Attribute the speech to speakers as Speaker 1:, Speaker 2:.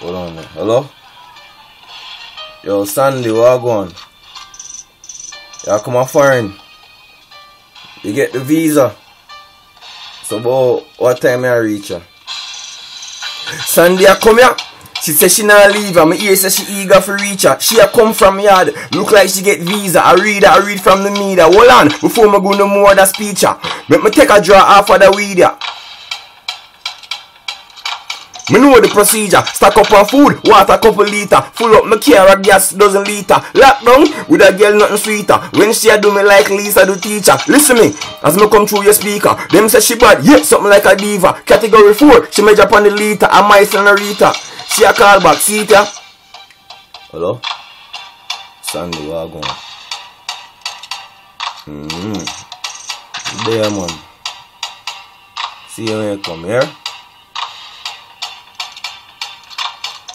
Speaker 1: Hold on there. Hello? Yo, Sandy, what going? Yeah, come on foreign. You get the visa. So about what time I reach her? Sandy, I come here. She say she not leave her. My ear say she eager for reach her. She a come from yard. Look like she get visa. I read from the media. Hold on, before me go no more that speech. Make me take a draw off of the weed. Me know the procedure. Stack up on food, water couple liter. Full up my car gas dozen liter. Lockdown with a girl nothing sweeter. When she a do me like Lisa do teacher. Listen me, as me come through your speaker. Them say she bad, yeah, something like a diva. Category 4, she measure upon the liter. A my senorita. She a call back, see it ya? Hello? Sandy, what going? There man. See you when you come here.